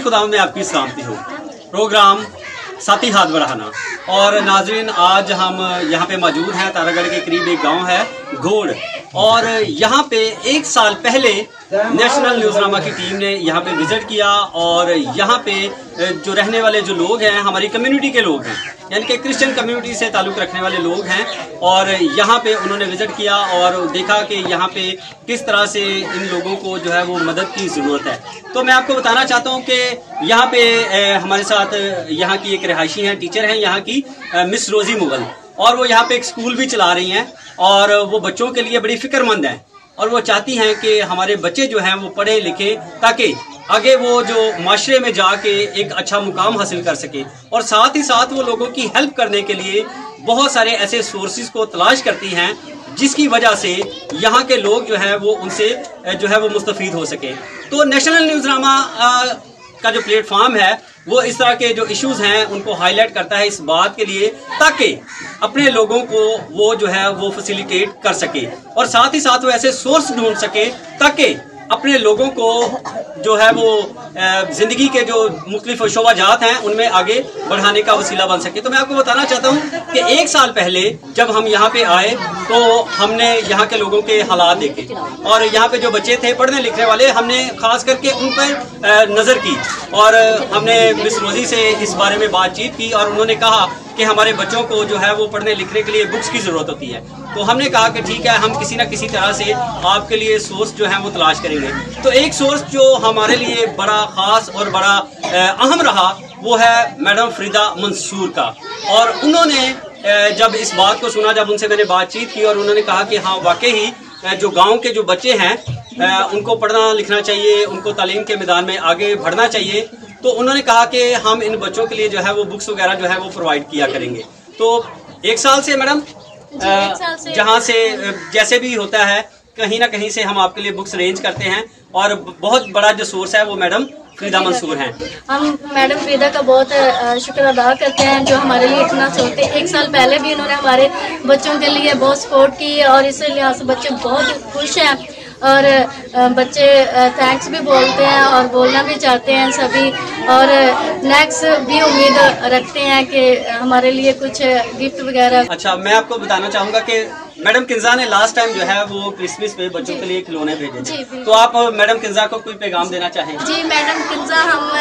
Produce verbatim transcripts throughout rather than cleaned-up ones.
खुदा में आपकी सलामती हो। प्रोग्राम साथी हाथ बढ़ाना। और नाजरीन, आज हम यहाँ पे मौजूद हैं, तारागढ़ के करीब एक गांव है घोड़, और यहाँ पे एक साल पहले नेशनल न्यूज़नामा की टीम ने यहाँ पे विजिट किया। और यहाँ पे जो रहने वाले जो लोग हैं हमारी कम्युनिटी के लोग हैं, यानी कि क्रिश्चियन कम्युनिटी से ताल्लुक़ रखने वाले लोग हैं, और यहाँ पे उन्होंने विजिट किया और देखा कि यहाँ पे किस तरह से इन लोगों को जो है वो मदद की ज़रूरत है। तो मैं आपको बताना चाहता हूँ कि यहाँ पे हमारे साथ यहाँ की एक रिहायशी हैं, टीचर हैं यहाँ की, मिस रोज़ी मुगल, और वो यहाँ पे एक स्कूल भी चला रही हैं, और वो बच्चों के लिए बड़ी फिक्रमंद हैं, और वो चाहती हैं कि हमारे बच्चे जो हैं वो पढ़े लिखे ताकि आगे वो जो माशरे में जाके एक अच्छा मुकाम हासिल कर सके। और साथ ही साथ वो लोगों की हेल्प करने के लिए बहुत सारे ऐसे सोर्सेज को तलाश करती हैं जिसकी वजह से यहाँ के लोग जो है वो उनसे जो है वो मुस्तफ़ीद हो सके। तो नेशनल न्यूज़नामा का जो प्लेटफॉर्म है वो इस तरह के जो इश्यूज हैं उनको हाईलाइट करता है इस बात के लिए ताकि अपने लोगों को वो जो है वो फैसिलिटेट कर सके, और साथ ही साथ वो ऐसे सोर्स ढूंढ सके ताकि अपने लोगों को जो है वो ज़िंदगी के जो मुख्तलिफ शोबाजात हैं उनमें आगे बढ़ाने का वसीला बन सके। तो मैं आपको बताना चाहता हूँ कि एक साल पहले जब हम यहाँ पे आए तो हमने यहाँ के लोगों के हालात देखे, और यहाँ पे जो बच्चे थे पढ़ने लिखने वाले, हमने खास करके उन पर नज़र की, और हमने मिस रोज़ी से इस बारे में बातचीत की, और उन्होंने कहा कि हमारे बच्चों को जो है वो पढ़ने लिखने के लिए बुक्स की ज़रूरत होती है। तो हमने कहा कि ठीक है, हम किसी न किसी तरह से आपके लिए सोर्स जो है वो तलाश करेंगे। तो एक सोर्स जो हमारे लिए बड़ा ख़ास और बड़ा अहम रहा वो है मैडम फरीदा मंसूर का। और उन्होंने जब इस बात को सुना, जब उनसे मैंने बातचीत की, और उन्होंने कहा कि हाँ वाकई ही जो गाँव के जो बच्चे हैं उनको पढ़ना लिखना चाहिए, उनको तालीम के मैदान में आगे बढ़ना चाहिए, तो उन्होंने कहा कि हम इन बच्चों के लिए जो है वो बुक्स वगैरह जो है वो प्रोवाइड किया करेंगे। तो एक साल से मैडम जहाँ से जैसे भी होता है कहीं ना कहीं से हम आपके लिए बुक्स अरेंज करते हैं, और बहुत बड़ा जो सोर्स है वो मैडम फरीदा मंसूर हैं। हम मैडम फरीदा का बहुत शुक्र अदा करते हैं जो हमारे लिए इतना सोचते हैं। एक साल पहले भी इन्होंने हमारे बच्चों के लिए बहुत सपोर्ट की, और इस लिहाज से बच्चे बहुत खुश हैं, और बच्चे थैंक्स भी बोलते हैं और बोलना भी चाहते हैं सभी, और नेक्स्ट भी उम्मीद रखते हैं कि हमारे लिए कुछ गिफ्ट वगैरह। अच्छा, मैं आपको बताना चाहूँगा कि मैडम किंजा ने लास्ट टाइम जो है वो क्रिसमस पे बच्चों के लिए खिलौने भेजे थे, तो आप मैडम किंजा को कोई पैगाम देना चाहेंगे? जी मैडम किंजा,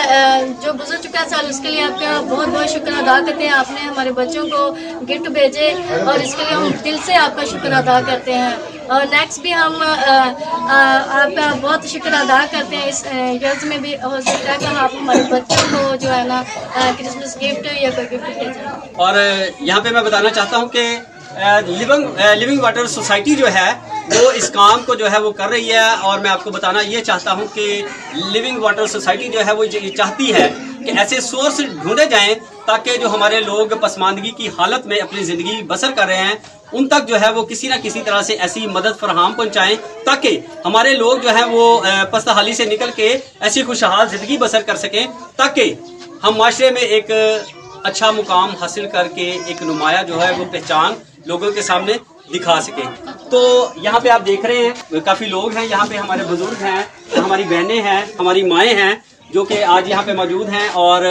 हम जो गुजर चुका साल उसके लिए आपका बहुत बहुत शुक्र अदा करते हैं। आपने हमारे बच्चों को गिफ्ट भेजे और इसके लिए हम दिल से आपका शुक्र अदा करते हैं, और नेक्स्ट भी हम आ, आ, आपका बहुत शुक्र अदा करते हैं। इस ईयर्स में भी हो सकता है कि आप हमारे बच्चों को जो है ना क्रिसमस गिफ्ट या कोई गिफ्ट भेजें। और यहाँ पे मैं बताना चाहता हूँ कि लिविंग लिविंग वाटर सोसाइटी जो है वो इस काम को जो है वो कर रही है, और मैं आपको बताना ये चाहता हूँ कि लिविंग वाटर सोसाइटी जो है वो ये चाहती है कि ऐसे सोर्स ढूंढे जाएं ताकि जो हमारे लोग पसमानदगी की हालत में अपनी ज़िंदगी बसर कर रहे हैं उन तक जो है वो किसी ना किसी तरह से ऐसी मदद फराहम पहुँचाएँ ताकि हमारे लोग जो है वो पस्तहाली से निकल के ऐसी खुशहाल ज़िंदगी बसर कर सकें, ताकि हम माशरे में एक अच्छा मुकाम हासिल करके एक नुमाया जो है वो पहचान लोगों के सामने दिखा सके। तो यहाँ पे आप देख रहे हैं काफ़ी लोग हैं, यहाँ पे हमारे बुजुर्ग हैं, हमारी बहनें हैं, हमारी माएँ हैं जो कि आज यहाँ पे मौजूद हैं, और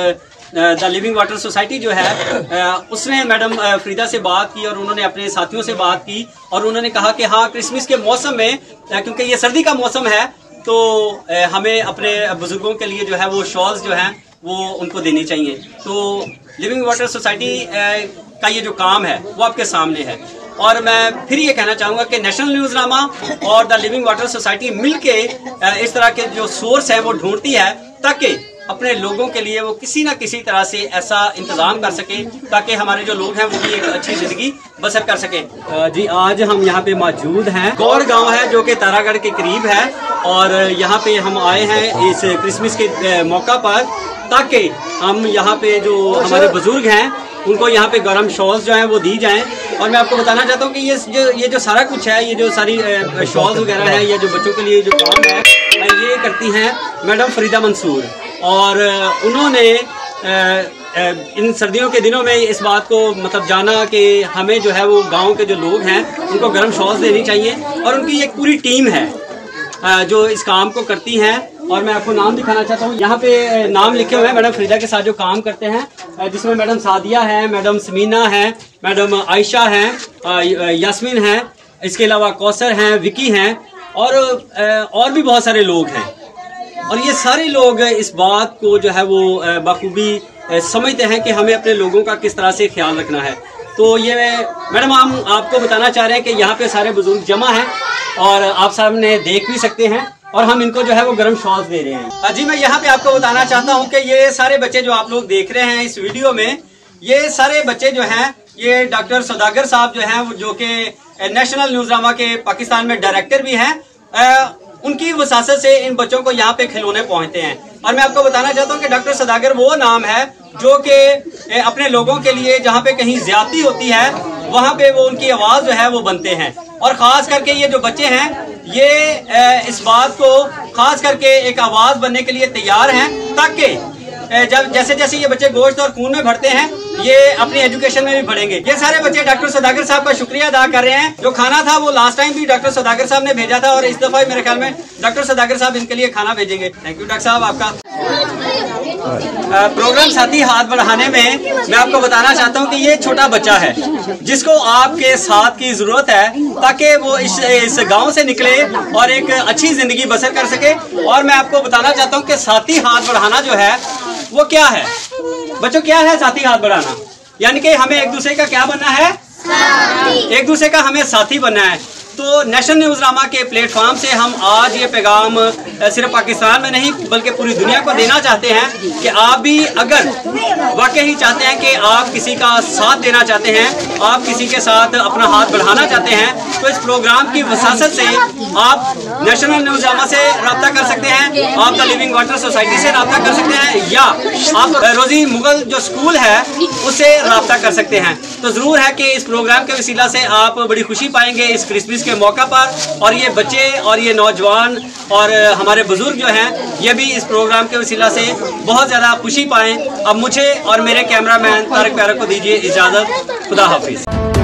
द लिविंग वाटर सोसाइटी जो है उसने मैडम फरीदा से बात की और उन्होंने अपने साथियों से बात की, और उन्होंने कहा कि हाँ क्रिसमस के मौसम में, क्योंकि ये सर्दी का मौसम है, तो हमें अपने बुजुर्गों के लिए जो है वो शॉल्स जो हैं वो उनको देनी चाहिए। तो लिविंग वाटर सोसाइटी का ये जो काम है वो आपके सामने है, और मैं फिर ये कहना चाहूँगा कि नेशनल न्यूज़नामा और द लिविंग वाटर सोसाइटी मिलके इस तरह के जो सोर्स है वो ढूंढती है ताकि अपने लोगों के लिए वो किसी न किसी तरह से ऐसा इंतज़ाम कर सके ताकि हमारे जो लोग हैं वो भी एक अच्छी ज़िंदगी बसर कर सके। जी, आज हम यहाँ पे मौजूद हैं, गौड़ गांव है जो कि तारागढ़ के करीब है, और यहाँ पे हम आए हैं इस क्रिसमस के मौका पर ताकि हम यहाँ पे जो हमारे बुजुर्ग हैं उनको यहाँ पे गर्म शॉल्स जो हैं वो दी जाएं। और मैं आपको बताना चाहता हूँ कि ये जो ये जो सारा कुछ है, ये जो सारी शॉल्स वगैरह है, ये जो बच्चों के लिए जो काम है, ये करती हैं मैडम फरीदा मंसूर, और उन्होंने इन सर्दियों के दिनों में इस बात को मतलब जाना कि हमें जो है वो गांव के जो लोग हैं उनको गर्म शॉल्स देनी चाहिए, और उनकी एक पूरी टीम है जो इस काम को करती हैं, और मैं आपको नाम दिखाना चाहता हूँ। यहाँ पे नाम लिखे हुए हैं मैडम फरीदा के साथ जो काम करते हैं, जिसमें मैडम सादिया है, मैडम समीना है, मैडम आयशा है, यास्मीन है, इसके अलावा कौसर हैं, विकी हैं और और भी बहुत सारे लोग हैं। और ये सारे लोग इस बात को जो है वो बखूबी समझते हैं कि हमें अपने लोगों का किस तरह से ख्याल रखना है। तो ये मैडम हम आपको बताना चाह रहे हैं कि यहाँ पे सारे बुजुर्ग जमा हैं और आप सामने देख भी सकते हैं और हम इनको जो है वो गर्म शॉल्स दे रहे हैं। जी मैं यहाँ पे आपको बताना चाहता हूँ कि ये सारे बच्चे जो आप लोग देख रहे हैं इस वीडियो में, ये सारे बच्चे जो हैं ये डॉक्टर सौदागर साहब जो हैं जो कि नेशनल न्यूज़रामा के पाकिस्तान में डायरेक्टर भी हैं, उनकी वसासत से इन बच्चों को यहाँ पे खिलौने पहुँचते हैं। और मैं आपको बताना चाहता हूँ कि डॉक्टर सौदागर वो नाम है जो कि अपने लोगों के लिए जहाँ पे कहीं ज्यादती होती है वहाँ पे वो उनकी आवाज़ जो है वो बनते हैं। और ख़ास करके ये जो बच्चे हैं ये इस बात को खास करके एक आवाज़ बनने के लिए तैयार हैं, ताकि जब जैसे जैसे ये बच्चे गोश्त और खून में भरते हैं ये अपनी एजुकेशन में भी बढ़ेंगे। ये सारे बच्चे डॉक्टर सौदागर साहब का शुक्रिया अदा कर रहे हैं। जो खाना था वो लास्ट टाइम भी डॉक्टर सौदागर साहब ने भेजा था और इस दफा मेरे ख्याल में डॉक्टर सौदागर साहब इनके लिए खाना भेजेंगे। थैंक यू डॉक्टर साहब आपका। प्रोग्राम साथी हाथ बढ़ाने में मैं आपको बताना चाहता हूं कि ये छोटा बच्चा है जिसको आपके साथ की जरूरत है ताकि वो इस इस गांव से निकले और एक अच्छी जिंदगी बसर कर सके। और मैं आपको बताना चाहता हूं कि साथी हाथ बढ़ाना जो है वो क्या है बच्चों, क्या है साथी हाथ बढ़ाना? यानी कि हमें एक दूसरे का क्या बनना है, एक दूसरे का हमें साथी बनना है। तो नेशनल न्यूज़रामा के प्लेटफॉर्म से हम आज ये पैगाम सिर्फ पाकिस्तान में नहीं बल्कि पूरी दुनिया को देना चाहते हैं कि आप भी अगर वाकई ही चाहते हैं कि आप किसी का साथ देना चाहते हैं, आप किसी के साथ अपना हाथ बढ़ाना चाहते हैं, तो इस प्रोग्राम की वसासत से आप नेशनल न्यूज़रामा से रब्ता कर सकते हैं, आप द लिविंग वाटर सोसाइटी से रब्ता कर सकते हैं, या आप रोजी मुगल जो स्कूल है उससे रब्ता कर सकते हैं। तो ज़रूर है कि इस प्रोग्राम के वसीला से आप बड़ी खुशी पाएंगे इस क्रिसमस के मौका पर। और ये बच्चे और ये नौजवान और हमारे बुजुर्ग जो हैं ये भी इस प्रोग्राम के वसीला से बहुत ज़्यादा खुशी पाएं। अब मुझे और मेरे कैमरामैन तारिक प्यारा को दीजिए इजाज़त। खुदा हाफिज़।